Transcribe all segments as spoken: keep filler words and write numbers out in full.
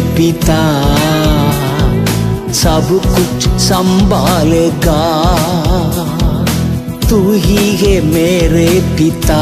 पिता सब कुछ संभालेगा। तू ही है मेरे पिता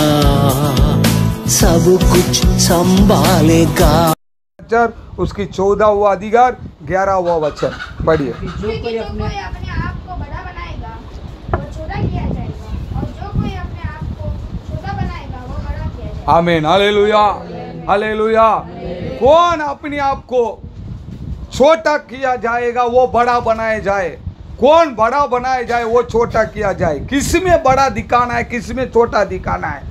सब कुछ संभालेगा। उसकी चौदहवां अधिकार ग्यारहवां वचन पढ़िए। जो कोई अपने आप को बड़ा बनाएगा वो छोटा किया जाएगा, और जो कोई अपने आप को छोटा बनाएगा वो बड़ा किया जाएगा। आमीन, हालेलुया, हालेलुया। कौन अपने आप को छोटा किया जाएगा वो बड़ा बनाया जाए, कौन बड़ा बनाया जाए वो छोटा किया जाए। किस में बड़ा दिखाना है, किस में छोटा दिखाना है।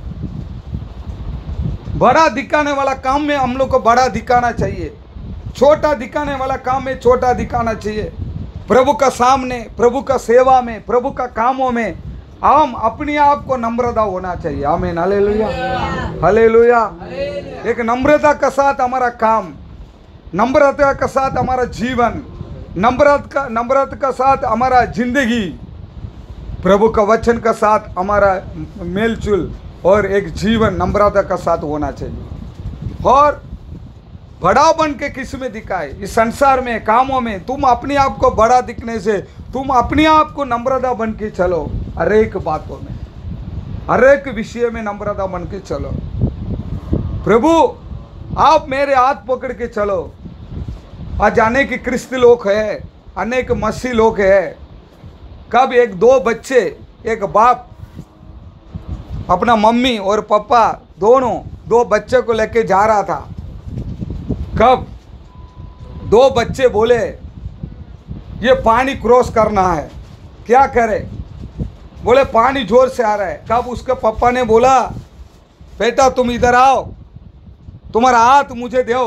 बड़ा दिखाने वाला काम में हम लोग को बड़ा दिखाना चाहिए, छोटा दिखाने वाला काम में छोटा दिखाना चाहिए। प्रभु का सामने, प्रभु का सेवा में, प्रभु का कामों में हम अपने आप को नम्रता होना चाहिए। आमीन, हालेलुया, हालेलुया। एक नम्रता के साथ हमारा काम, नम्रता के साथ हमारा जीवन, नम्रता का नम्रता के साथ हमारा जिंदगी, प्रभु का वचन के साथ हमारा मेलचुल और एक जीवन नम्रता का साथ होना चाहिए। और बड़ा बन के किस में दिखाए, इस संसार में, कामों में तुम अपने आप को बड़ा दिखने से तुम अपने आप को नम्रता बन के चलो। हर एक बातों में, हर एक विषय में नम्रता बन के चलो। प्रभु आप मेरे हाथ पकड़ के चलो। आज अनेक क्रिस्त लोग है, अनेक मसीह लोग है। कब एक दो बच्चे, एक बाप अपना मम्मी और पापा दोनों दो बच्चे को लेके जा रहा था। कब दो बच्चे बोले ये पानी क्रॉस करना है, क्या करे? बोले पानी जोर से आ रहा है। कब उसके पापा ने बोला बेटा तुम इधर आओ, तुम्हारा हाथ मुझे दो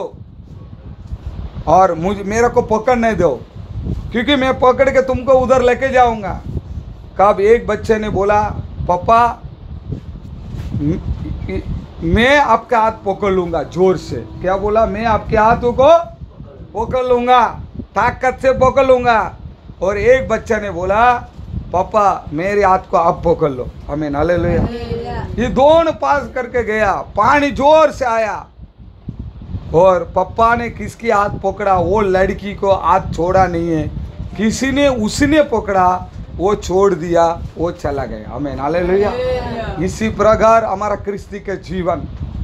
और मुझे मेरे को पकड़ने दो, क्योंकि मैं पकड़ के तुमको उधर लेके जाऊंगा। कब एक बच्चे ने बोला पापा मैं आपका हाथ पकड़ लूंगा जोर से। क्या बोला? मैं आपके हाथों को पकड़ लूंगा, ताकत से पकड़ लूंगा। और एक बच्चा ने बोला पापा मेरे हाथ को आप पकड़ लो। आमीन, हालेलुया। ये दोनों पास करके गया, पानी जोर से आया और पापा ने किसकी हाथ पकड़ा? वो लड़की को हाथ छोड़ा नहीं है, किसी ने उसने पकड़ा, वो छोड़ दिया, वो चला गया। आमीन, हालेलुया। इसी प्रकार हमारा क्रिस्ती के जीवन,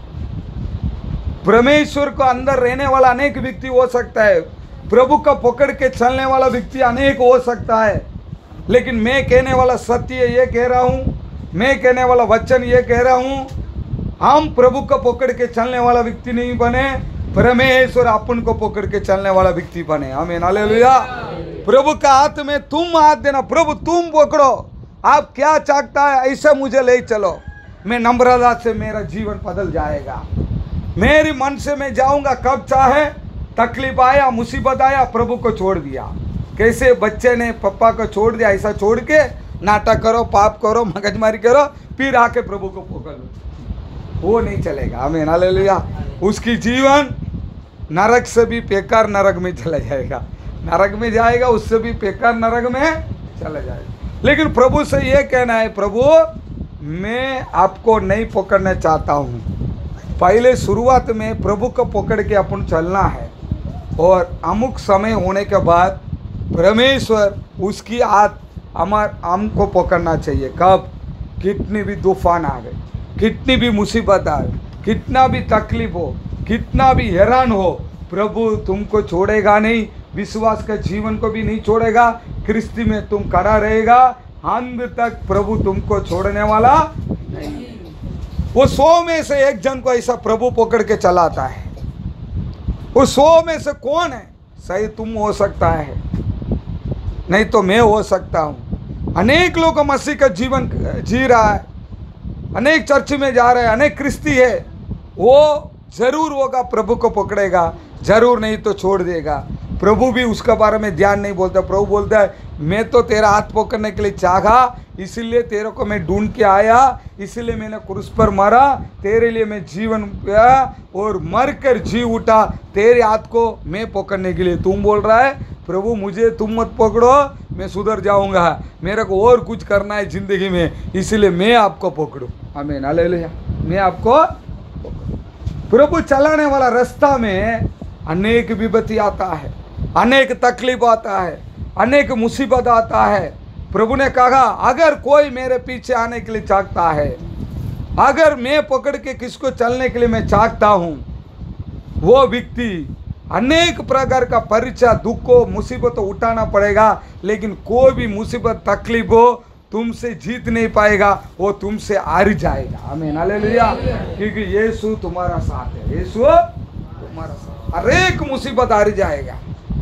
परमेश्वर को अंदर रहने वाला अनेक व्यक्ति हो सकता है, प्रभु का पकड़ के चलने वाला व्यक्ति अनेक हो सकता है, लेकिन मैं कहने वाला सत्य ये कह रहा हूँ, मैं कहने वाला वचन ये कह रहा हूँ, हम प्रभु को पकड़ के चलने वाला व्यक्ति नहीं बने, परमेश्वर अपन को पकड़ के चलने वाला व्यक्ति बने। आमीन, हालेलुया। प्रभु का हाथ में तुम हाथ देना, प्रभु तुम पकड़ो, आप क्या चाहता है ऐसा मुझे ले चलो। मैं नम्रता से मेरा जीवन बदल जाएगा, मेरी मन से मैं जाऊंगा। कब चाहे तकलीफ आया, मुसीबत आया, प्रभु को छोड़ दिया। कैसे बच्चे ने पापा को छोड़ दिया, ऐसा छोड़ के नाटक करो, पाप करो, मगजमारी करो, फिर आके प्रभु को पकड़ लो, वो नहीं चलेगा। आमीन, हालेलुया। उसकी जीवन नरक से भी बेकार नरक में चला जाएगा, नरक में जाएगा, उससे भी बेकार नरक में चला जाएगा। लेकिन प्रभु से ये कहना है प्रभु मैं आपको नहीं पकड़ना चाहता हूँ। पहले शुरुआत में प्रभु को पकड़ के अपन चलना है, और अमुक समय होने के बाद परमेश्वर उसकी हाथ हमार हमको पकड़ना चाहिए। कब? कितनी भी तूफान आ गए, कितनी भी मुसीबत आ गई, कितना भी तकलीफ हो, कितना भी हैरान हो, प्रभु तुमको छोड़ेगा नहीं, विश्वास का जीवन को भी नहीं छोड़ेगा, क्रिस्ती में तुम खड़ा रहेगा, अंत तक प्रभु तुमको छोड़ने वाला नहीं। वो सौ में से एक जन को ऐसा प्रभु पकड़ के चलाता है। वो सौ में से कौन है? सही तुम हो सकता है, नहीं तो मैं हो सकता हूँ। अनेक लोग मसीह का जीवन जी रहा है, अनेक चर्च में जा रहे हैं, अनेक क्रिस्ती है, वो जरूर होगा प्रभु को पकड़ेगा, जरूर नहीं तो छोड़ देगा। प्रभु भी उसके बारे में ध्यान नहीं बोलता। प्रभु बोलता है मैं तो तेरा हाथ पकड़ने के लिए चाहा, इसीलिए तेरे को मैं ढूंढ के आया, इसीलिए मैंने क्रूस पर मरा, तेरे लिए मैं जीवन पाया और मर कर जी उठा, तेरे हाथ को मैं पकड़ने के लिए। तुम बोल रहा है प्रभु मुझे तुम मत पकड़ो, मैं सुधर जाऊंगा, मेरे को और कुछ करना है जिंदगी में, इसीलिए मैं आपको पकड़ूं। आमीन, हालेलुया। मैं आपको प्रभु चलाने वाला रास्ता में अनेक विपत्ति आता है, अनेक तकलीफ आता है, अनेक मुसीबत आता है। प्रभु ने कहा अगर कोई मेरे पीछे आने के लिए चाहता है, अगर मैं पकड़ के किसको चलने के लिए मैं चाहता हूँ, वो व्यक्ति अनेक प्रकार का परीक्षा दुख को मुसीबत तो उठाना पड़ेगा, लेकिन कोई भी मुसीबत तकलीफ हो तुमसे जीत नहीं पाएगा, वो तुमसे हार जाएगा। आमीन, हालेलुया। क्योंकि यीशु तुम्हारा साथ है, यीशु तुम्हारा साथ, हर एक मुसीबत हार जाएगा।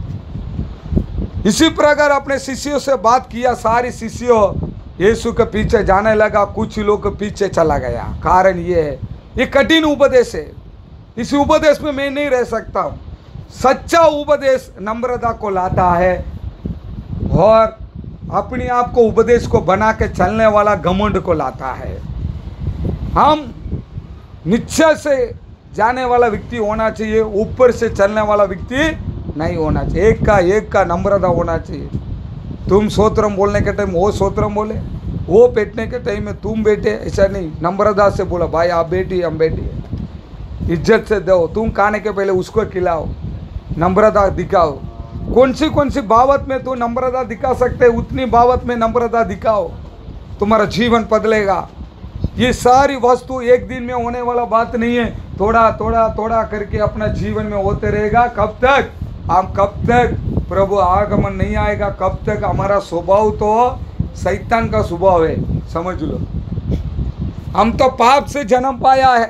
इसी प्रकार अपने शिष्यों से बात किया, सारी शिष्यों यीशु के पीछे जाने लगा, कुछ लोग के पीछे चला गया। कारण ये है, ये कठिन उपदेश है, इस उपदेश में मैं नहीं रह सकता हूँ। सच्चा उपदेश नम्रता को लाता है और अपने आप को उपदेश को बना के चलने वाला घमंड को लाता है। हम निश्चय से जाने वाला व्यक्ति होना चाहिए, ऊपर से चलने वाला व्यक्ति नहीं होना चाहिए। एक का एक का नम्रता होना चाहिए। तुम सोत्रम बोलने के टाइम वो सोत्रम बोले, वो बैठने के टाइम में तुम बैठे, ऐसा नहीं। नम्रता से बोला भाई आप बैठी हम बैठी, इज्जत से दो। तुम खाने के पहले उसको खिलाओ, नम्रता दिखाओ। कौन सी कौन सी बाबत में तो नम्रता दिखा सकते हैं, उतनी बाबत में नम्रता दिखाओ, तुम्हारा जीवन बदलेगा। ये सारी वस्तु एक दिन में होने वाला बात नहीं है, थोड़ा थोड़ा थोड़ा करके अपना जीवन में होते रहेगा। कब तक हम कब तक प्रभु आगमन नहीं आएगा, कब तक हमारा स्वभाव तो शैतान का स्वभाव है, समझ लो। हम तो पाप से जन्म पाया है।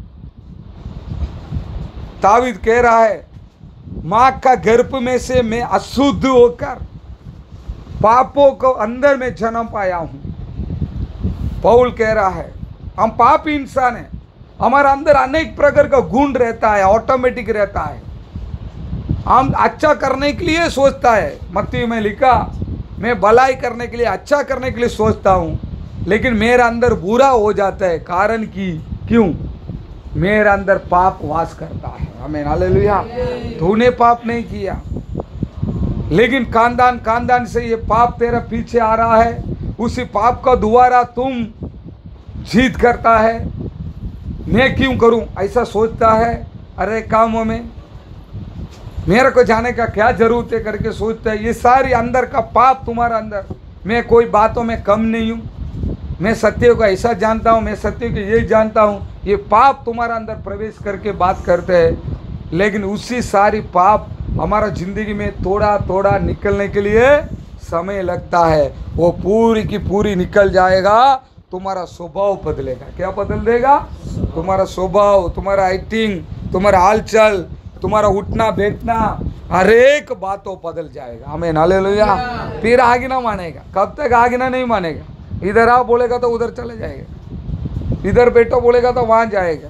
दाऊद कह रहा है माँ का गर्भ में से मैं अशुद्ध होकर पापों को अंदर में जन्म पाया हूं। पौल कह रहा है हम पापी इंसान हैं, हमारा अंदर अनेक प्रकार का गुण रहता है, ऑटोमेटिक रहता है। हम अच्छा करने के लिए सोचता है, मत्ती में लिखा मैं भलाई करने के लिए अच्छा करने के लिए सोचता हूँ, लेकिन मेरा अंदर बुरा हो जाता है। कारण की क्यों? मेरे अंदर पाप वास करता है। आमीन, हालेलुया। तूने पाप नहीं किया, लेकिन खानदान खानदान से ये पाप तेरा पीछे आ रहा है, उसी पाप का दोबारा तुम जीत करता है। मैं क्यों करूं ऐसा सोचता है, अरे कामों में मेरे को जाने का क्या जरूरत है करके सोचता है। ये सारी अंदर का पाप तुम्हारा अंदर। मैं कोई बातों में कम नहीं हूँ, मैं सत्य को ऐसा जानता हूँ, मैं सत्य को ये जानता हूँ। ये पाप तुम्हारा अंदर प्रवेश करके बात करते हैं, लेकिन उसी सारी पाप हमारा जिंदगी में थोड़ा थोड़ा निकलने के लिए समय लगता है। वो पूरी की पूरी निकल जाएगा, तुम्हारा स्वभाव बदलेगा। क्या बदल देगा? तुम्हारा स्वभाव, तुम्हारा एक्टिंग, तुम्हारा हालचाल, तुम्हारा उठना बैठना, हर एक बातों बदल जाएगा। आमीन, हालेलुया। फिर आज्ञा मानेगा। कब तक आज्ञा नहीं मानेगा? इधर आओ बोलेगा तो उधर चले जाएगा, इधर बैठो बोलेगा तो वहां जाएगा।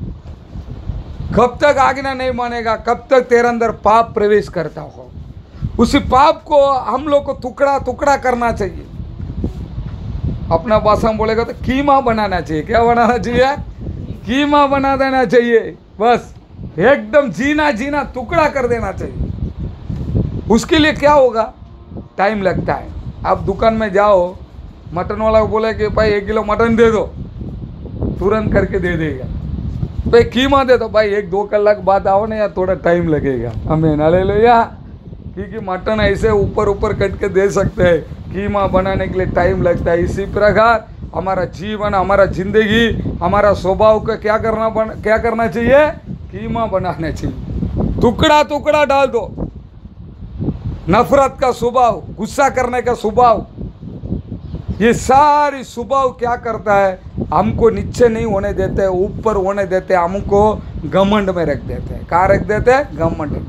कब तक आज्ञा नहीं मानेगा? कब तक तेरे अंदर पाप प्रवेश करता हो। उसी पाप को हम लोग को टुकड़ा टुकड़ा करना चाहिए। अपना भाषा में बोलेगा तो कीमा बनाना चाहिए। क्या बनाना चाहिए? कीमा बना देना चाहिए। बस एकदम जीना जीना टुकड़ा कर देना चाहिए। उसके लिए क्या होगा? टाइम लगता है। आप दुकान में जाओ, मटन वाला को बोले कि भाई एक किलो मटन दे दो, तुरंत करके दे देगा। भाई कीमा दे दो, भाई एक दो कलाक बाद आओ ना यार, थोड़ा टाइम लगेगा। आमीन, हालेलुया। क्योंकि मटन ऐसे ऊपर ऊपर कट के दे सकते हैं, कीमा बनाने के लिए टाइम लगता है। इसी प्रकार हमारा जीवन, हमारा जिंदगी, हमारा स्वभाव का क्या करना बन, क्या करना चाहिए? कीमा बनाना चाहिए। टुकड़ा टुकड़ा डाल दो। नफरत का स्वभाव, गुस्सा करने का स्वभाव, ये सारी स्वभाव क्या करता है? हमको नीचे नहीं होने देते, ऊपर होने देते, हमको घमंड में रख देते हैं। कहाँ रख देते हैं? घमंड में।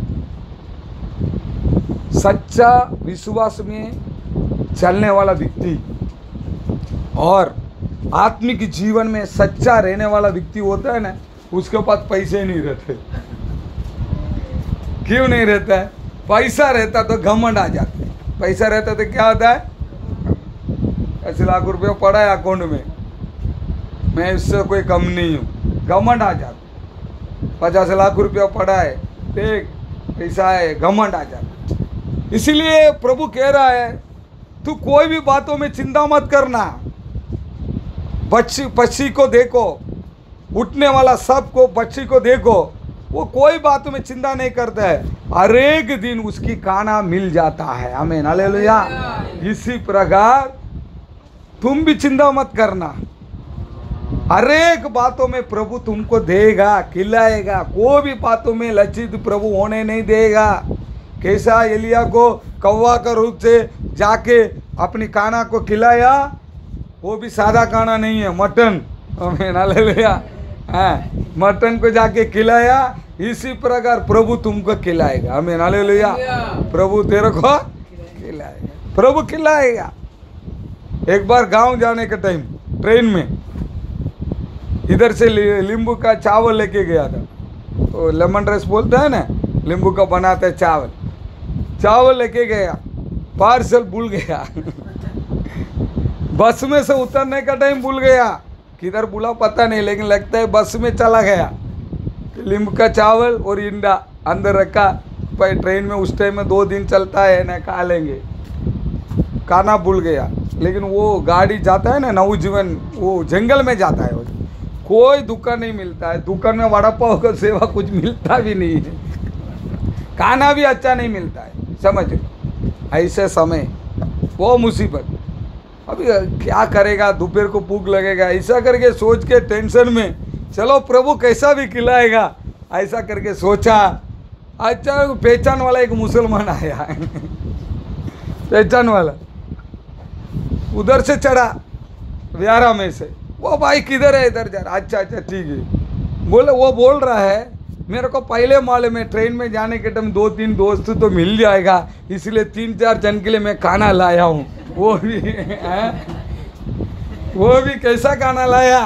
सच्चा विश्वास में चलने वाला व्यक्ति और आत्मिक जीवन में सच्चा रहने वाला व्यक्ति होता है ना, उसके पास पैसे नहीं रहते। क्यों नहीं रहता है? पैसा रहता तो घमंड आ जाते। पैसा रहता तो क्या होता है? ऐसे लाख रुपया पड़ा है अकाउंट में, मैं इससे कोई कम नहीं हूँ, घमंड आ जाता। पचास लाख रुपया पड़ा है, देख पैसा है, घमंड आ जाता। इसीलिए प्रभु कह रहा है तू कोई भी बातों में चिंता मत करना। पक्षी पक्षी को देखो, उठने वाला सब को पक्षी को देखो, वो कोई बात में चिंता नहीं करता है, हर एक दिन उसकी खाना मिल जाता है। आमीन, हालेलुया। इसी प्रकार तुम भी चिंता मत करना, हर एक बातों में प्रभु तुमको देगा, खिलाएगा, कोई भी बातों में लज्जित प्रभु होने नहीं देगा। कैसा एलिया को कौवा का रूप से जाके अपनी खाना को खिलाया, वो भी सादा खाना नहीं है, मटन। आमीन, हालेलुया। हाँ, मटन को जाके खिलाया, इसी प्रकार प्रभु तुमको खिलाएगा। आमीन, हालेलुया। प्रभु तेरे को खिलाएगा, प्रभु खिलाएगा। एक बार गांव जाने के टाइम ट्रेन में इधर से नींबू का चावल लेके गया था, तो लेमन राइस बोलते हैं ना, नींबू का बनाते हैं चावल, चावल लेके गया, पार्सल भूल गया बस में से उतरने का टाइम भूल गया, किधर भूला पता नहीं, लेकिन लगता है बस में चला गया। नींबू का चावल और इंडा अंदर रखा, भाई ट्रेन में उस टाइम में दो दिन चलता है ना, खा लेंगे, खाना भूल गया। लेकिन वो गाड़ी जाता है ना नवजीवन, वो जंगल में जाता है, कोई दुकान नहीं मिलता है, दुकान में वड़ा पाव का सेवा कुछ मिलता भी नहीं है, खाना भी अच्छा नहीं मिलता है। समझ ऐसे समय वो मुसीबत, अभी क्या करेगा, दोपहर को भूख लगेगा, ऐसा करके सोच के टेंशन में, चलो प्रभु कैसा भी खिलाएगा, ऐसा करके सोचा। अच्छा, पहचान वाला एक मुसलमान आया पहचान वाला उधर से चढ़ा व्यारा में से, वो भाई किधर है, इधर जा रहा। अच्छा अच्छा ठीक है, बोले वो बोल रहा है मेरे को पहले माले में ट्रेन में जाने के टाइम दो तीन दोस्त तो मिल जाएगा, इसलिए तीन चार जन के लिए मैं खाना लाया हूँ। वो भी है, वो भी कैसा खाना लाया,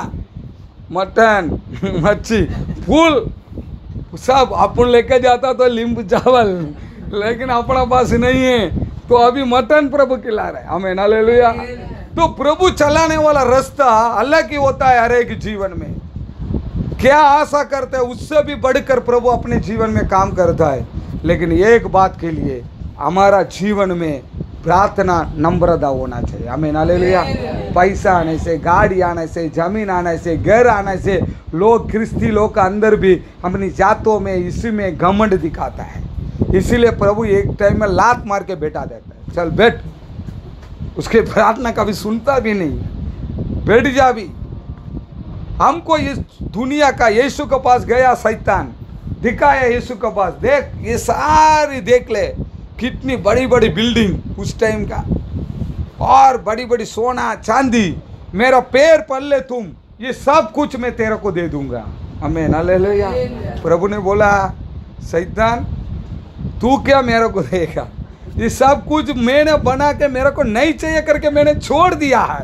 मटन मच्छी फूल सब। अपन लेके जाता तो नींबू चावल, लेकिन अपना पास नहीं है, तो अभी मटन प्रभु खिला रहा है। आमीन, हालेलुया। तो प्रभु चलाने वाला रास्ता अलग ही होता है हर एक जीवन में। क्या आशा करते हैं, उससे भी बढ़कर प्रभु अपने जीवन में काम करता है। लेकिन एक बात के लिए हमारा जीवन में प्रार्थना नम्रता होना चाहिए। आमीन, हालेलुया। पैसा आने से, गाड़ी आने से, जमीन आने से, घर आने से लोग, ख्रिस्ती लोग का अंदर भी अपनी जातों में, इसी में घमंड दिखाता है। इसीलिए प्रभु एक टाइम में लात मार के बैठा देता है, चल बैठ, उसके प्रार्थना कभी सुनता भी नहीं, बैठ जा भी। हमको इस दुनिया का, यीशु के पास गया शैतान, दिखाया यीशु के पास, देख ये सारी देख ले, कितनी बड़ी बड़ी बिल्डिंग उस टाइम का, और बड़ी बड़ी सोना चांदी, मेरा पैर पल्ले तुम, ये सब कुछ मैं तेरे को दे दूंगा। आमीन, हालेलुया। प्रभु ने बोला, शैतान तू क्या मेरे को देगा, ये सब कुछ मैंने बना के मेरे को नहीं चाहिए करके मैंने छोड़ दिया है,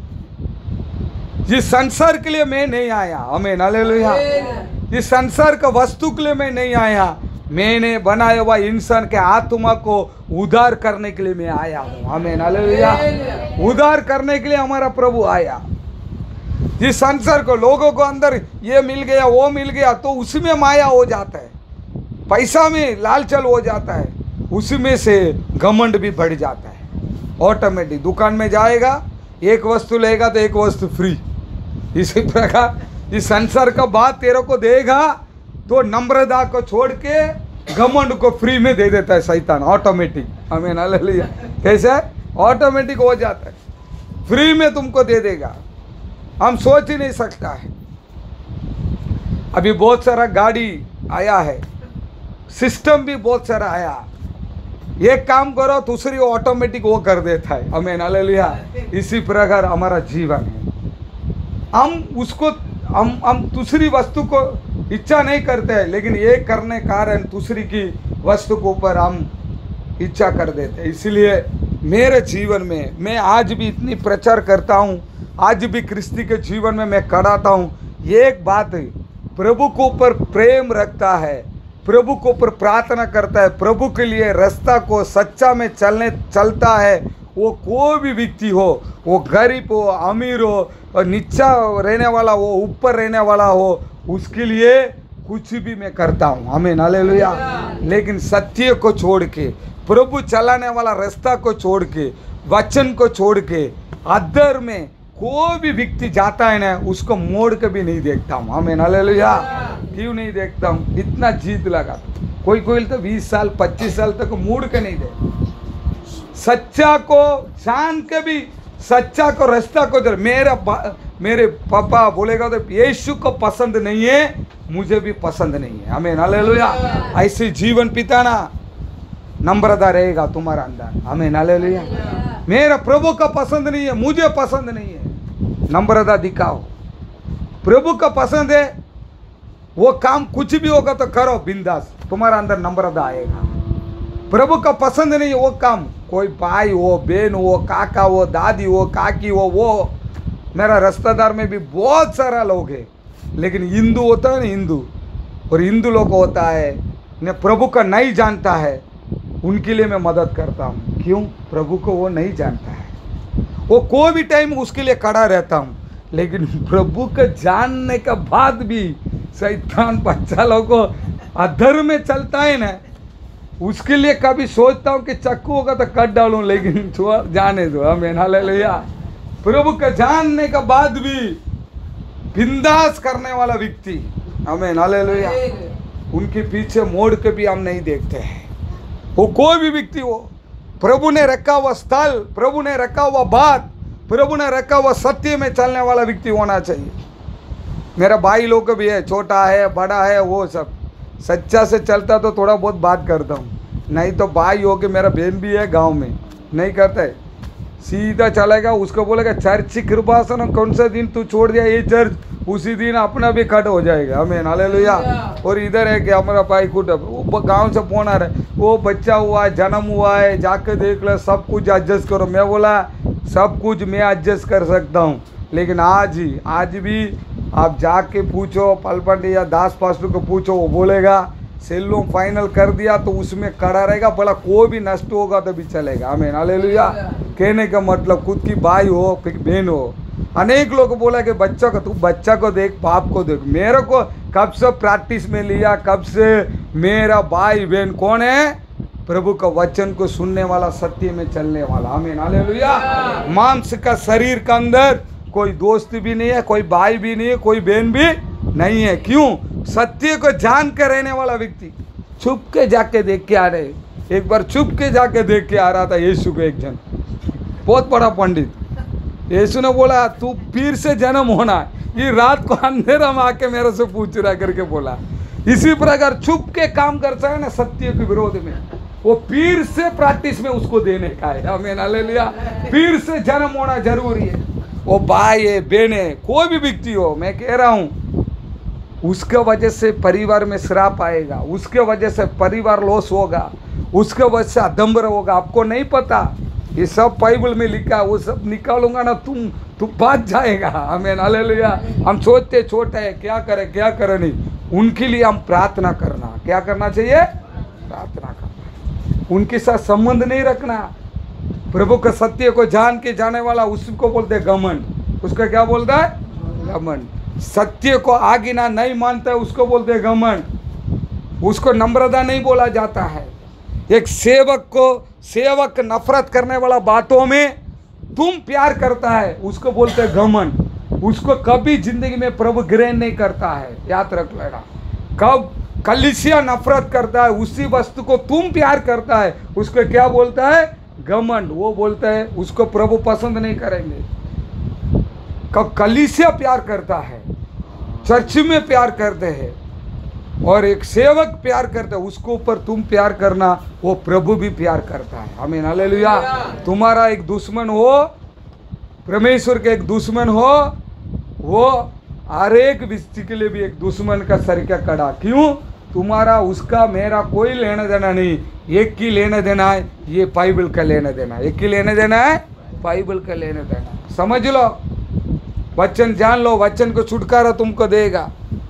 इस संसार के लिए मैं नहीं आया। आमीन, हालेलुया। इस संसार का वस्तु के लिए मैं नहीं आया, मैंने बनाया हुआ इंसान के आत्मा को उद्धार करने के लिए मैं आया हूँ। आमीन, हालेलुया। उद्धार करने के लिए हमारा प्रभु आया। इस संसार को, लोगों को अंदर ये मिल गया वो मिल गया तो उसमें माया हो जाता है, पैसा में लालचल हो जाता है, उसमें से घमंड भी बढ़ जाता है। ऑटोमेटिक दुकान में जाएगा, एक वस्तु लेगा तो एक वस्तु फ्री। इसी प्रकार इस संसार का बात तेरे को देगा तो नम्रता को छोड़ के घमंड को फ्री में दे देता है शैतान, ऑटोमेटिक। आमीन, हालेलुया। कैसे ऑटोमेटिक हो जाता है, फ्री में तुमको दे देगा, हम सोच ही नहीं सकता है। अभी बहुत सारा गाड़ी आया है, सिस्टम भी बहुत सारा आया, एक काम करो दूसरी ऑटोमेटिक वो कर देता है। आमीन, हालेलुया। इसी प्रकार हमारा जीवन है, हम उसको हम हम दूसरी वस्तु को इच्छा नहीं करते हैं, लेकिन ये करने कारण दूसरी की वस्तु के ऊपर हम इच्छा कर देते हैं। इसलिए मेरे जीवन में मैं आज भी इतनी प्रचार करता हूँ, आज भी क्रिस्ती के जीवन में मैं कराता हूँ, ये एक बात है, प्रभु के ऊपर प्रेम रखता है, प्रभु के ऊपर प्रार्थना करता है, प्रभु के लिए रास्ता को सच्चा में चलने चलता है, वो कोई भी व्यक्ति हो, वो गरीब हो, अमीर हो, और नीचा रहने वाला हो, ऊपर रहने वाला हो, उसके लिए कुछ भी मैं करता हूँ। आमीन, हालेलुया। लेकिन सत्य को छोड़ के, प्रभु चलाने वाला रास्ता को छोड़ के, वचन को छोड़ के अदर में कोई भी व्यक्ति जाता है ना, उसको मोड़ के भी नहीं देखता हूँ। आमीन, हालेलुया। क्यों नहीं देखता हूँ, इतना जीत लगा। कोई कोई तो बीस साल पच्चीस साल तक मूड के नहीं दे, सच्चा को जान के भी सच्चा को रास्ता को दे। मेरा मेरे पापा बोलेगा तो यीशु को पसंद नहीं है, मुझे भी पसंद नहीं है। आमीन, हालेलुया। ऐसे जीवन पिताना नम्रता रहेगा तुम्हारा अंदर। आमीन, हालेलुया। मेरा प्रभु का पसंद नहीं है, मुझे पसंद नहीं है, नम्रता दिखाओ। प्रभु का पसंद है, वो काम कुछ भी होगा तो करो बिंदास, तुम्हारा अंदर नम्रता आएगा। प्रभु का पसंद नहीं है वो काम, कोई भाई हो, बहन हो, काका हो, दादी हो, काकी हो, वो मेरा रिश्तेदार में भी बहुत सारा लोग है, लेकिन हिंदू होता है ना, हिंदू और हिंदू लोग होता है ने प्रभु का नहीं जानता है, उनके लिए मैं मदद करता हूँ। क्यों? प्रभु को वो नहीं जानता है, वो कोई भी टाइम उसके लिए खड़ा रहता हूँ। लेकिन प्रभु को जानने के बाद भी शैतान बच्चा लोग को अधर्म में चलता है ना, उसके लिए कभी सोचता हूँ कि चक्कू होगा तो कट डालूं, लेकिन छोड़ जाने दो। आमीन, हालेलुया। प्रभु को जानने के बाद भी बिंदास करने वाला व्यक्ति, आमीन, हालेलुया, उनके पीछे मोड़ के भी हम नहीं देखते हैं। वो कोई भी व्यक्ति हो, प्रभु ने रखा हुआ स्थल, प्रभु ने रखा हुआ बात, प्रभु ने रखा हुआ सत्य में चलने वाला व्यक्ति होना चाहिए। मेरा भाई लोग भी है, छोटा है बड़ा है, वो सब सच्चा से चलता तो थोड़ा बहुत बात करता हूँ, नहीं तो भाई हो के मेरा बहन भी है गांव में, नहीं करता है, सीधा चलेगा। उसको बोलेगा चर्च कृपासन कौन सा दिन तू छोड़ दिया ये चर्च, उसी दिन अपना भी कट हो जाएगा। आमीन, हालेलुया। और इधर है कि हमारा भाई कुट गांव से फोन आ रहा है, वो बच्चा हुआ है, जन्म हुआ है, जाके देख लो, सब कुछ एडजस्ट करो। मैं बोला सब कुछ मैं एडजस्ट कर सकता हूँ, लेकिन आज ही आज भी आप जाके पूछो पलपंडी या दास पास्टर को पूछो, वो बोलेगा सेल्लो फाइनल कर दिया तो उसमें कड़ा रहेगा, भला कोई भी नष्ट होगा तो भी चलेगा। आमीन, हालेलुया। कहने का मतलब खुद की भाई हो फिर बहन हो, अनेक लोग बोला कि बच्चा को, तू बच्चा को देख, बाप को देख। मेरे को कब से प्रैक्टिस में लिया, कब से मेरा भाई बहन कौन है? प्रभु का वचन को सुनने वाला, सत्य में चलने वाला। आमीन, हालेलुया। मांस का शरीर का अंदर कोई दोस्त भी नहीं है, कोई भाई भी नहीं है, कोई बहन भी नहीं है। क्यों? सत्य को जान कर रहने वाला व्यक्ति। छुप के जाके देख के आ रहे, एक बार छुप के जाके देख के आ रहा था यीशु को एक जन, बहुत बड़ा पंडित। यीशु ने बोला तू फिर से जन्म होना है, ये रात को अंधेरा में आके मेरे से पूछ रहा करके बोला। इसी प्रकार छुप के काम करता है ना सत्य के विरोध में, वो फिर से प्रैक्टिस में उसको देने का है। आमीन, हालेलुया। फिर से जन्म होना जरूरी है। वो भाई है, बहन है, कोई भी व्यक्ति हो, मैं कह रहा हूँ उसके वजह से परिवार में श्राप आएगा, उसके वजह से परिवार लॉस होगा, उसके वजह से अदम्बर होगा। आपको नहीं पता, ये सब बाइबल में लिखा, वो सब निकालूंगा ना तुम तुम बात जाएगा। आमीन, हालेलुया। हम सोचते छोटे है, क्या करें क्या करें, नहीं, उनके लिए हम प्रार्थना करना। क्या करना चाहिए? प्रार्थना करना, उनके साथ संबंध नहीं रखना। प्रभु का सत्य को जान के जाने वाला उसको बोलते हैं घमंड। उसका क्या बोलता है? घमंड। सत्य को आज्ञा नहीं मानता है उसको बोलते हैं घमंड। उसको नम्रता नहीं बोला जाता है। एक सेवक को, सेवक नफरत करने वाला बातों में तुम प्यार करता है उसको बोलते हैं घमंड। उसको कभी जिंदगी में प्रभु ग्रहण नहीं करता है, याद रख लेना। कब कलीसिया नफरत करता है उसी वस्तु को तुम प्यार करता है, उसको क्या बोलता है? घमंड। वो बोलता है उसको प्रभु पसंद नहीं करेंगे। कब कलीसिया प्यार करता है, चर्च में प्यार करते हैं और एक सेवक प्यार करता है, उसको ऊपर तुम प्यार करना, वो प्रभु भी प्यार करता है। आमीन, हालेलुया। तुम्हारा एक दुश्मन हो, परमेश्वर के एक दुश्मन हो, वो हर एक व्यक्ति के लिए भी एक दुश्मन का सरिका कड़ा। क्यों? तुम्हारा उसका मेरा कोई लेना देना नहीं, एक की लेना देना है, ये बाइबल का लेना देना है। एक की लेना देना है, बाइबल का लेना देना। समझ लो, वचन जान लो, वचन को छुटकारा तुमको देगा।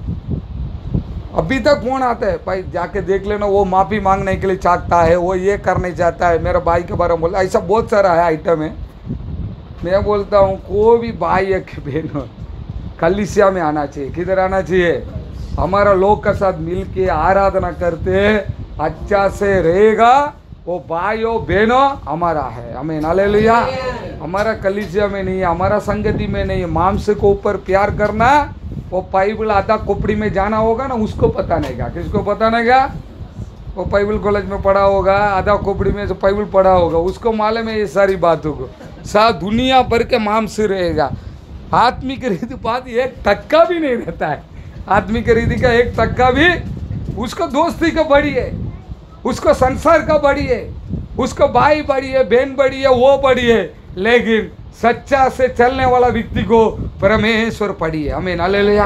अभी तक फोन आता है, भाई जाके देख लेना, वो माफ़ी मांगने के लिए चाहता है, वो ये करने चाहता है, मेरा भाई के बारे में बोला, ऐसा बहुत सारा है आइटम है। मैं बोलता हूँ कोई भी भाई एक बहन कलीसिया में आना चाहिए। किधर आना चाहिए? हमारा लोग के साथ मिल के आराधना करते, अच्छा से रहेगा, वो भाइयों बहनों हमारा है। हमें हालेलुया। हमारा कलीसिया में नहीं है, हमारा संगति में नहीं है। मांस को ऊपर प्यार करना, वो बाइबल आधा खोपड़ी में जाना होगा ना, उसको पता नहीं गा। किसको पता नहीं गा? वो बाइबल कॉलेज में पढ़ा होगा, आधा खोपड़ी में जो बाइबल पढ़ा होगा, उसको मालूम है ये सारी बातों को। साथ दुनिया भर के मांस रहेगा, आत्मिक रीति बात एक टक्का भी नहीं रहता है। आत्मिक रीति का एक टक्का भी, उसको दोस्ती का बड़ी है, उसको संसार का बड़ी है, उसको भाई बड़ी है, बहन बड़ी है, वो बड़ी है, लेकिन सच्चा से चलने वाला व्यक्ति को परमेश्वर पड़ी है। हमें हालेलुया।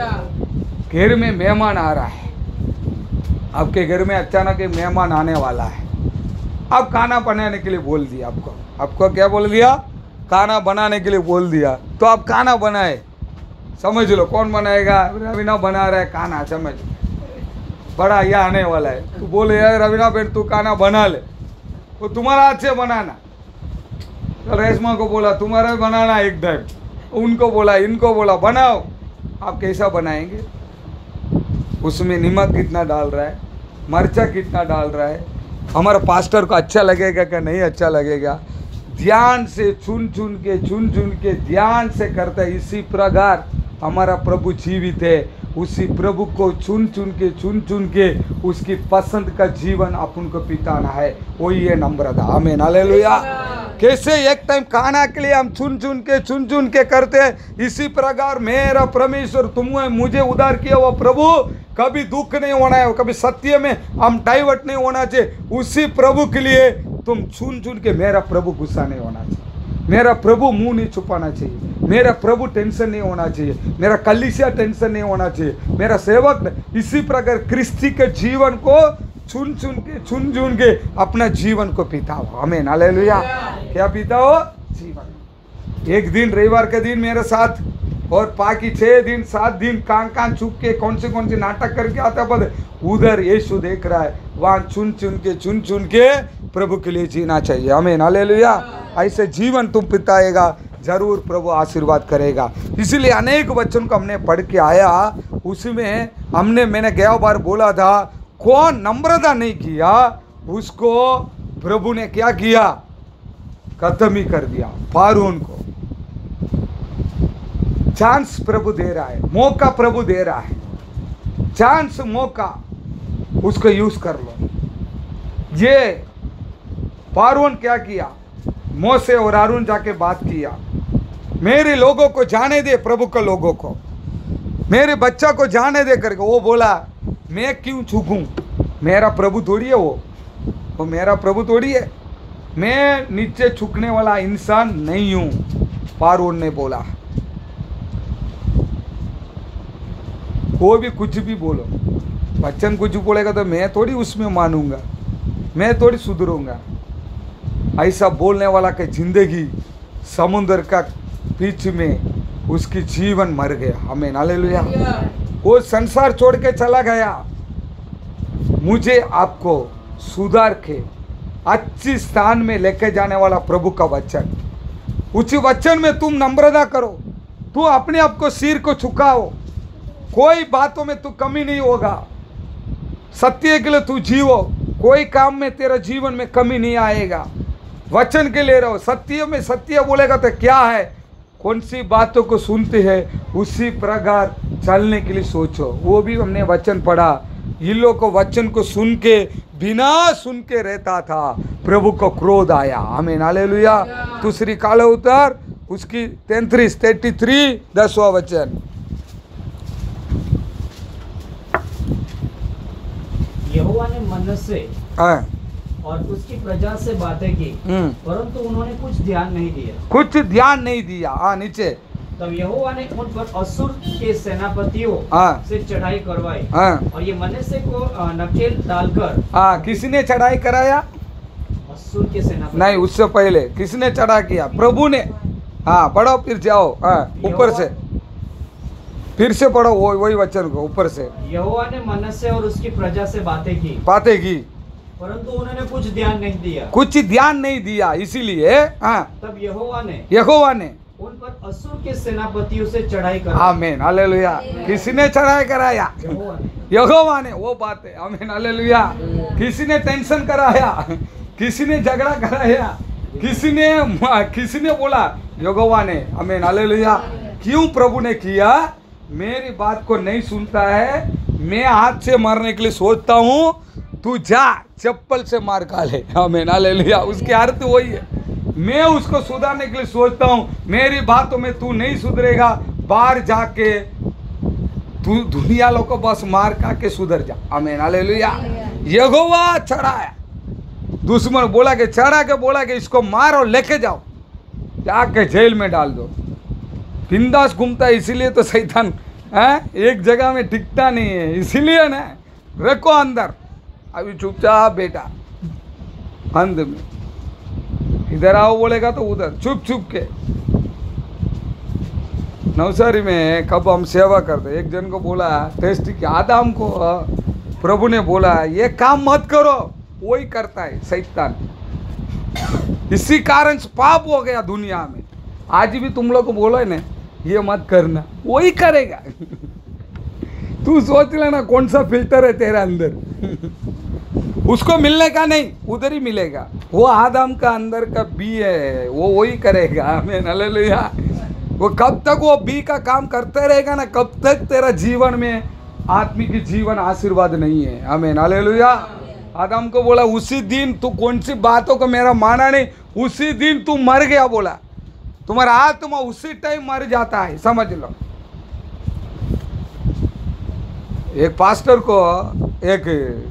घर में मेहमान आ रहा है, आपके घर में अचानक एक मेहमान आने वाला है, अब खाना बनाने के लिए बोल दिया आपको। आपको क्या बोल दिया? खाना बनाने के लिए बोल दिया। तो आप खाना बनाए, समझ लो कौन बनाएगा? रवीना बना रहा है खाना, समझ बड़ा यह आने वाला है। तू बोले यार रवीना बेट तू खाना बना ले, वो तुम्हारा हाथ से बनाना। तो रेशमा को बोला तुम्हारा बनाना एक टाइम, उनको बोला इनको बोला बनाओ। आप कैसा बनाएंगे? उसमें नमक कितना डाल रहा है, मर्चा कितना डाल रहा है, हमारा पास्टर को अच्छा लगेगा क्या नहीं अच्छा लगेगा, ध्यान से चुन चुन के चुन चुन के ध्यान से करता है। इसी प्रकार हमारा प्रभु जीवित है, उसी प्रभु को चुन चुन के चुन चुन के उसकी पसंद का जीवन अपन को बिताना है, वही है नम्रता। आमीन हालेलुया। कैसे एक टाइम खाना के लिए हम चुन चुन के चुन चुन के करते हैं, इसी प्रकार मेरा परमेश्वर तुम्हें मुझे उद्धार किया वो प्रभु कभी दुख नहीं होना है, कभी सत्य में हम डाइवर्ट नहीं होना चाहिए। उसी प्रभु के लिए तुम चुन चुन के, मेरा प्रभु गुस्सा नहीं होना चाहिए, मेरा प्रभु मुंह नहीं छुपाना चाहिए, मेरा प्रभु टेंशन नहीं होना चाहिए, मेरा कलीसिया टेंशन नहीं होना चाहिए, मेरा सेवक। इसी प्रकार क्रिस्ती के जीवन को चुन चुन के चुन चुन के अपना जीवन को बिताओ। आमीन हालेलुया। क्या बिताओ? जीवन। एक दिन रविवार के दिन मेरे साथ और बाकी छह दिन सात दिन कान कान चुप के कौन से कौन से नाटक करके आता पद, उधर यीशु देख रहा है, वहां चुन चुन के चुन चुन के प्रभु के लिए जीना चाहिए। आमीन हालेलुया। ऐसे जीवन तुम बिताएगा, जरूर प्रभु आशीर्वाद करेगा। इसीलिए अनेक वचन को हमने पढ़ के आया, उसमें हमने मैंने गया बार बोला था, कौन नम्रता नहीं किया उसको प्रभु ने क्या किया? खत्म ही कर दिया। फारून को चांस प्रभु दे रहा है, मौका प्रभु दे रहा है, चांस मौका उसको यूज कर लो। ये फारून क्या किया? मोसे और हारून जाके बात किया, मेरे लोगों को जाने दे, प्रभु के लोगों को, मेरे बच्चा को जाने दे करके। वो बोला मैं क्यों झुकूं, मेरा प्रभु थोड़ी है, वो वो मेरा प्रभु थोड़ी है, मैं नीचे झुकने वाला इंसान नहीं हूं। फारून ने बोला, कोई भी कुछ भी बोलो, बच्चन कुछ बोलेगा तो मैं थोड़ी उसमें मानूंगा, मैं थोड़ी सुधरूंगा। ऐसा बोलने वाला की जिंदगी समुद्र का बीच में उसकी जीवन मर गया। आमीन हालेलुया। वो संसार छोड़ के चला गया। मुझे आपको सुधार के अच्छी स्थान में लेके जाने वाला प्रभु का वचन, उसी वचन में तुम नम्रता करो, तू अपने आप को सिर को झुकाओ, कोई बातों में तू कमी नहीं होगा, सत्य के लिए तू जीवो, कोई काम में तेरा जीवन में कमी नहीं आएगा। वचन के लिए रहो, सत्य में सत्य बोलेगा तो क्या है, कौन सी बातों को सुनते हैं उसी प्रकार चलने के लिए सोचो। वो भी हमने वचन पढ़ा, इन लोग को वचन को सुन के बिना सुन के रहता था, प्रभु को क्रोध आया। आमीन हालेलुया। दूसरी काल उतर उसकी तैंतीस तैंतीस थ्री दसवां वचन। यहोवा ने मनश्शे हाँ और उसकी प्रजा से बातें की, परंतु उन्होंने कुछ ध्यान नहीं दिया। कुछ ध्यान नहीं दिया। हाँ नीचे। तब यहोवा ने उन पर असुर के सेनापतियों हाँ से चढ़ाई करवाई, हाँ और ये मनश्शे को अ, नकेल डालकर। हाँ किसने चढ़ाई कराया? असुर के सेनापति नहीं, उससे पहले किसने चढ़ा किया? प्रभु ने। हाँ पढ़ो फिर जाओ, हाँ ऊपर से फिर से पढ़ो वो वही वचन को ऊपर से। यहोवा ने मनश्शे और उसकी प्रजा से बातें की, बातें की, परंतु उन्होंने कुछ ध्यान नहीं दिया। कुछ ध्यान नहीं दिया, इसीलिए हाँ तब यहोवा ने यहोवा ने उन पर असुर के सेनापतियों से चढ़ाई कराई। आमीन हालेलुया। किसने चढ़ाई कराया? यहोवा ने। यहोवा ने। वो बात है। आमीन हालेलुया। किसी ने टेंशन कराया? किसी ने झगड़ा कराया, किसी ने किसी ने बोला यहोवा ने, आमीन हालेलुया। क्यों प्रभु ने किया? मेरी बात को नहीं सुनता है, मैं हाथ से मारने के लिए सोचता हूँ, तू जा चप्पल से मार खा ले, आमीन हालेलुया। उसके अर्थ वही है, मैं उसको सुधारने के लिए सोचता हूँ, मेरी बातों में तू नहीं सुधरेगा, बाहर जाके तू दुनिया लोग को बस मार खा के सुधर जा, आमीन हालेलुया। यहोवा चढ़ाया, दुश्मन बोला कि चढ़ा के बोला कि इसको मारो, लेके जाओ, जाके जेल में डाल दो। बिंदास घूमता है, इसीलिए तो शैतान है एक जगह में टिकता नहीं है, इसीलिए ना रखो अंदर, अभी चुपचाप बेटा अंध में, इधर आओ बोलेगा तो उधर चुप चुप के। नवसारी में कब हम सेवा करते, एक जन को बोला टेस्ट किया, आदम को प्रभु ने बोला ये काम मत करो, वही करता है शैतान, इसी कारण पाप हो गया दुनिया में। आज भी तुम लोग को बोलो है ना ये मत करना, वही करेगा। तू सोच लेना कौन सा फिल्टर है तेरे अंदर, उसको मिलने का नहीं, उधर ही मिलेगा। वो आदम का अंदर का बी है, वो वही करेगा, आमीन हालेलुया। वो कब तक वो बी का काम करते रहेगा ना, कब तक तेरा जीवन में आत्मिक जीवन आशीर्वाद नहीं है, आमीन हालेलुया। आदम को बोला उसी दिन तू कौन सी बातों को मेरा माना नहीं, उसी दिन तू मर गया, बोला तुम्हारा आत्मा उसी टाइम मर जाता है, समझ लो। एक पास्टर को एक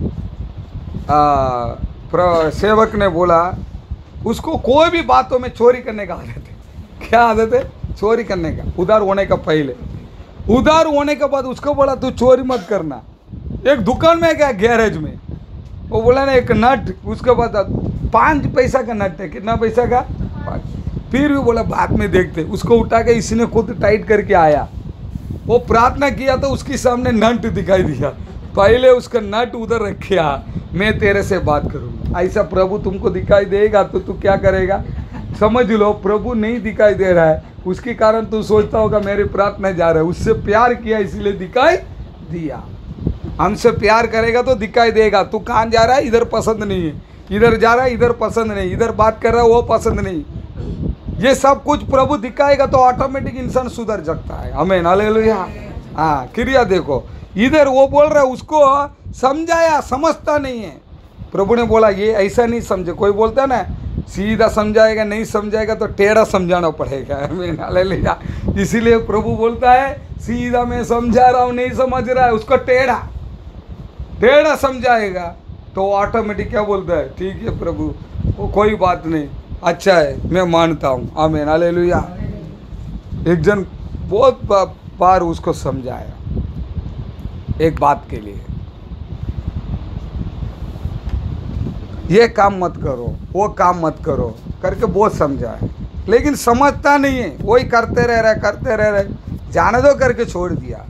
आ, सेवक ने बोला उसको कोई भी बातों में चोरी करने का आदत है। क्या आदत है? चोरी करने का, उधार होने का पहले, उधार होने के बाद उसको बोला तू चोरी मत करना। एक दुकान में गया गैरेज में, वो बोला ना एक नट, उसके बाद पाँच पैसा का नट है, कितना पैसा का? पाँच। फिर भी बोला बाद में देखते, उसको उठा के इसने खुद टाइट करके आया, वो प्रार्थना किया तो उसके सामने नट दिखाई दिया, पहले उसका नट उधर रखिया, मैं तेरे से बात करूँगा। ऐसा प्रभु तुमको दिखाई देगा तो तू क्या करेगा? समझ लो प्रभु नहीं दिखाई दे रहा है, उसके कारण तू सोचता होगा मेरी प्रार्थना जा रहा है, उससे प्यार किया इसलिए दिखाई दिया। हमसे प्यार करेगा तो दिखाई देगा। तू कहाँ जा रहा है? इधर पसंद नहीं है, इधर जा रहा है, इधर पसंद नहीं, इधर बात कर रहा है, वो पसंद नहीं, ये सब कुछ प्रभु दिखाएगा तो ऑटोमेटिक इंसान सुधर सकता है, आमीन हालेलुया। हाँ, क्रिया देखो, इधर वो बोल रहा है, उसको समझाया, समझता नहीं है। प्रभु ने बोला ये ऐसा नहीं समझे, कोई बोलता है ना सीधा समझाएगा, नहीं समझाएगा तो टेढ़ा समझाना पड़ेगा, आमीन हालेलुया। इसीलिए प्रभु बोलता है सीधा मैं समझा रहा हूँ, नहीं समझ रहा है, उसको टेढ़ा टेढ़ा समझाएगा तो ऑटोमेटिक क्या बोलता है? ठीक है प्रभु, वो कोई बात नहीं, अच्छा है, मैं मानता हूँ, आमीन हालेलुया। एक जन बहुत बार उसको समझाया एक बात के लिए, ये काम मत करो, वो काम मत करो करके बहुत समझाया, लेकिन समझता नहीं है, वही करते रह रहे करते रह रहे, जाने दो करके छोड़ दिया।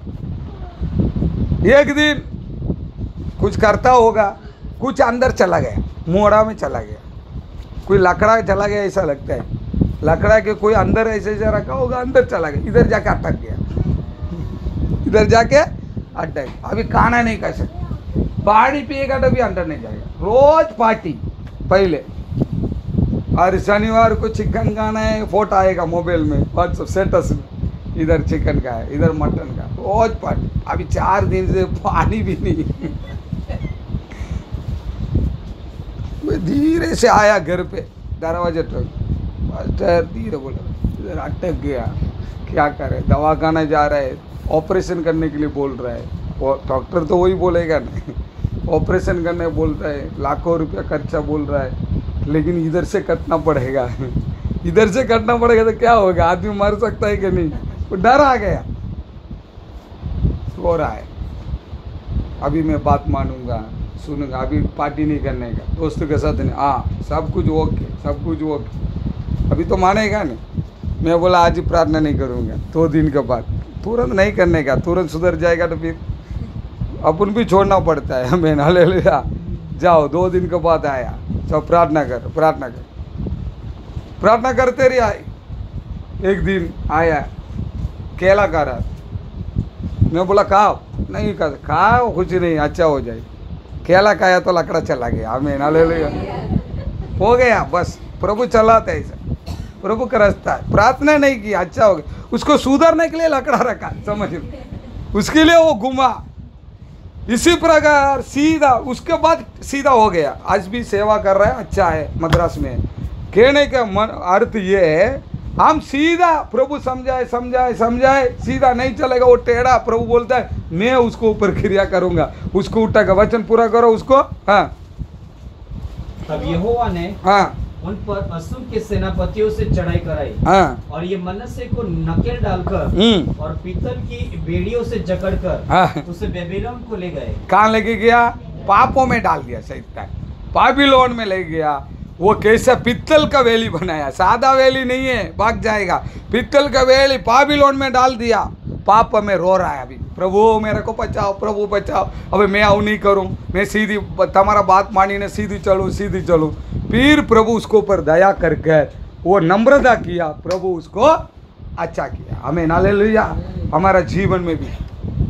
एक दिन कुछ करता होगा, कुछ अंदर चला गया, मोड़ा में चला गया, कोई लकड़ा चला गया ऐसा लगता है, लकड़ा के कोई अंदर ऐसे ऐसा रखा होगा, अंदर चला गया, इधर जाके अटक गया, इधर जाके अटक, अभी खाना नहीं खा सकता, पानी पिएगा तो भी अंदर नहीं जाएगा, रोज पार्टी पहले, और शनिवार को चिकन खाना है, फोटो आएगा मोबाइल में, व्हाट्सएप स्टेटस में, इधर चिकन का है, इधर मटन का, रोज पार्टी। अभी चार दिन से पानी भी नहीं। धीरे से आया घर पे, दरवाजे तक धीरे बोला, इधर अटक गया, क्या करे, दवाखाना जा रहा है, ऑपरेशन करने के लिए बोल रहा है, वो डॉक्टर तो वही बोलेगा ना, ऑपरेशन करने बोलता है, लाखों रुपया खर्चा बोल रहा है, लेकिन इधर से कटना पड़ेगा, इधर से कटना पड़ेगा तो क्या होगा, आदमी मर सकता है कि नहीं, वो डर आ गया, हो रहा है, अभी मैं बात मानूंगा, सुनूंगा, अभी पार्टी नहीं करने का, दोस्तों के साथ नहीं, हाँ सब कुछ ओके, सब कुछ ओके, अभी तो मानेगा नहीं। मैं बोला आज ही प्रार्थना नहीं करूँगा, दो दिन के बाद, तुरंत नहीं करने का, तुरंत सुधर जाएगा तो फिर अपन भी छोड़ना पड़ता है, हमें हालेलुया। जाओ, दो दिन के बाद आया, सब प्रार्थना कर प्रार्थना कर प्रार्थना करते रहे। आए एक दिन आया, केला खा रहा, मैं बोला खाओ, नहीं खा, खाओ कुछ नहीं, अच्छा हो जाए, केला खाया तो लकड़ा चला गया, हमें हालेलुया। हो गया बस, प्रभु चलाता है ऐसा, प्रभु का रास्ता है। प्रार्थना नहीं की, अच्छा हो गया, उसको सुधरने के लिए लकड़ा रखा, समझ लो, उसके लिए वो घुमा, इसी प्रकार सीधा उसके बाद सीधा हो गया। आज भी सेवा कर रहा है, अच्छा है मद्रास में। कहने का मन अर्थ ये है, हम सीधा प्रभु समझाए समझाए समझाए सीधा नहीं चलेगा, वो टेढ़ा, प्रभु बोलता है मैं उसको ऊपर क्रिया करूंगा, उसको उठाकर वचन पूरा करो उसको। हाँ तब यहोवा ने हाँ उन पर अश्शूर के सेनापतियों से चढ़ाई कराई, हाँ और ये मनस्से को नकेल डालकर हम्म और पीतल की बेड़ियों से जकड़कर हाँ। उसे बेबीलोन को ले गए। कहाँ लेके गया? पापों में डाल दिया शैतान, बाबिलोन में ले गया। वो कैसा पित्तल का वेली बनाया, सादा वेली नहीं है, भाग जाएगा। पित्तल का वेली बाबिलोन में डाल दिया, पाप में रो रहा है अभी, प्रभु मेरे को बचाओ, प्रभु बचाओ। अबे मैं आऊ नहीं करूं, मैं सीधी तुम्हारा बात मानी ने सीधी चलूं सीधी चलूं। फिर प्रभु उसको ऊपर दया करके वो नम्रता किया, प्रभु उसको अच्छा किया। हमें हालेलुया। हमारा जीवन में भी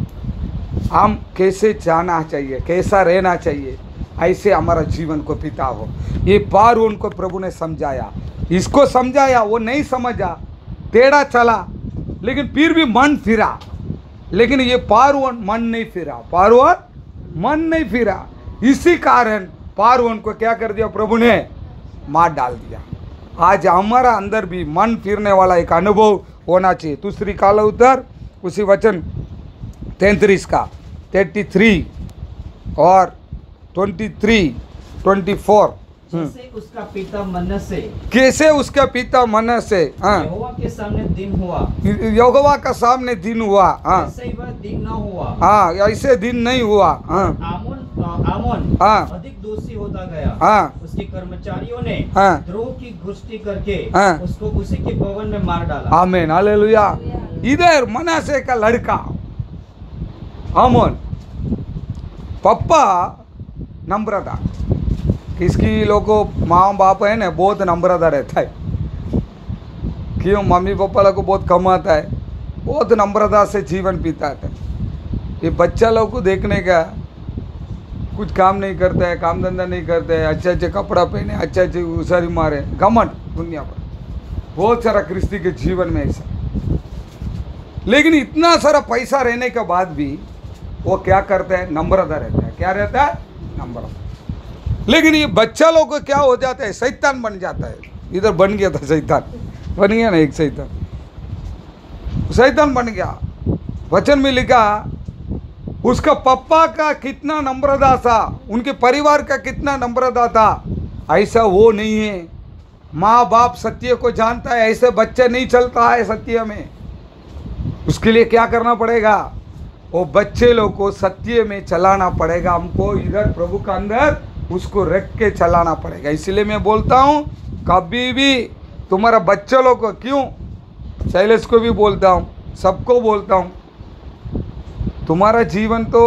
हम कैसे जाना चाहिए, कैसा रहना चाहिए, ऐसे हमारा जीवन को पिता हो। ये पार उनको प्रभु ने समझाया, इसको समझाया, वो नहीं समझा, टेढ़ा चला, लेकिन फिर भी मन फिरा। लेकिन ये पारवन मन नहीं फिरा, पारवन मन नहीं फिरा। इसी कारण पारवन को क्या कर दिया प्रभु ने? मार डाल दिया। आज हमारा अंदर भी मन फिरने वाला एक अनुभव होना चाहिए। दूसरी काल उत्तर उसी वचन तैंतीस का थर्टी थ्री और ट्वेंटी थ्री ट्वेंटी फोर। जैसे उसका पिता मनस्से कैसे उसका पिता मनस्से हाँ यहोवा के सामने दिन हुआ, यहोवा का सामने दिन हुआ, हाँ ऐसे ही वह दिन न हुआ। हाँ ऐसे दिन नहीं हुआ। हाँ आमोन आमोन हाँ अधिक दोषी होता गया। हाँ उसके कर्मचारियों ने हाँ द्रोह की घुष्टी करके हाँ। उसको उसी के भवन में मार डाला। आमीन हालेलुया। इधर मनस्से का लड़का आमोन, पप्पा नम्रता, किसकी लोगों माँ बाप है ना बहुत नम्रता रहता है, क्यों मम्मी पापा लोग को बहुत कमाता है, बहुत नम्रता से जीवन बिताता है। ये बच्चा लोग को देखने का कुछ काम नहीं करता है, काम धंधा नहीं करता है, अच्छे अच्छे कपड़ा पहने, अच्छे अच्छे उसारी मारे, घमंड दुनिया पर बहुत सारा क्रिस्ती के जीवन में ऐसा। लेकिन इतना सारा पैसा रहने के बाद भी वो क्या करता है? नम्रता रहता है। क्या रहता है? नम्रता। लेकिन ये बच्चा लोग को क्या हो जाता है? शैतान बन जाता है। इधर बन गया था शैतान, बन गया ना एक शैतान, शैतान बन गया। वचन में लिखा उसका पप्पा का कितना नम्रता था, उनके परिवार का कितना नम्रता था, ऐसा वो नहीं है। माँ बाप सत्य को जानता है, ऐसे बच्चे नहीं चलता है सत्य में। उसके लिए क्या करना पड़ेगा? वो बच्चे लोग को सत्य में चलाना पड़ेगा। हमको इधर प्रभु का अंदर उसको रख के चलाना पड़ेगा। इसलिए मैं बोलता हूँ कभी भी तुम्हारा बच्चे लोग को, क्यों शैलेश को भी बोलता हूँ, सबको बोलता हूँ, तुम्हारा जीवन तो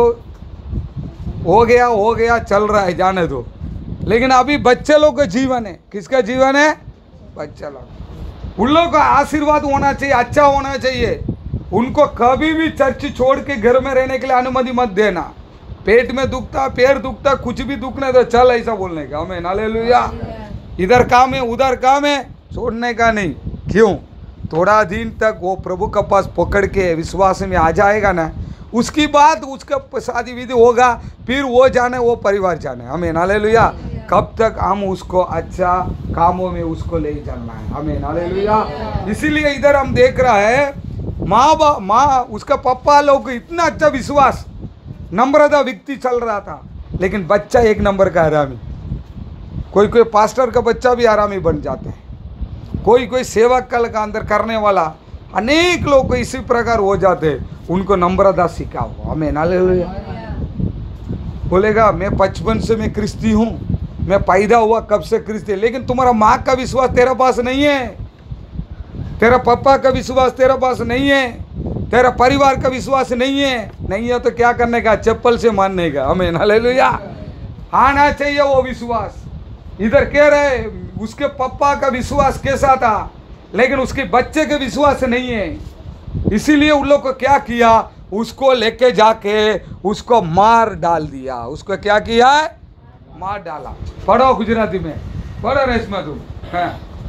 हो गया हो गया चल रहा है, जाने दो। लेकिन अभी बच्चे लोग का जीवन है। किसका जीवन है? बच्चा लोग। उन लोगों का आशीर्वाद होना चाहिए, अच्छा होना चाहिए। उनको कभी भी चर्च छोड़ के घर में रहने के लिए अनुमति मत देना। पेट में दुखता, पैर दुखता, कुछ भी दुखने दो, चल ऐसा बोलने का। हमें हालेलुया। इधर काम है उधर काम है, छोड़ने का नहीं। क्यों? थोड़ा दिन तक वो प्रभु का पास पकड़ के विश्वास में आ जाएगा ना, उसकी बाद उसका शादी विधि होगा, फिर वो जाने वो परिवार जाने। हमें हालेलुया। कब तक हम उसको अच्छा कामों में उसको ले चलना है। हमें हालेलुया। इसीलिए इधर हम देख रहा है माँ बा माँ उसका पप्पा लोग इतना अच्छा विश्वास नम्रता व्यक्ति चल रहा था, लेकिन बच्चा एक नंबर का हरामी। कोई कोई पास्टर का बच्चा भी हरामी बन जाता है, कोई कोई सेवक कल का अंदर करने वाला, अनेक लोग को इसी प्रकार हो जाते हैं। उनको नम्रता सिखाओ। हमें हालेलुया। बोलेगा मैं बचपन से मैं क्रिस्ती हूँ, मैं पैदा हुआ कब से क्रिस्ती, लेकिन तुम्हारा माँ का विश्वास तेरे पास नहीं है, तेरा पापा का विश्वास तेरे पास नहीं है, तेरा परिवार का विश्वास नहीं है। नहीं है तो क्या करने का? चप्पल से मानने का। हमें हालेलुया। आना चाहिए वो विश्वास। इधर कह रहे उसके पापा का विश्वास कैसा था, लेकिन उसके बच्चे के विश्वास नहीं है। इसीलिए उन लोग को क्या किया? उसको लेके जाके उसको मार डाल दिया। उसको क्या किया है? मार डाला। पढ़ो गुजराती में। पढ़ो रेशमा तुम। हाँ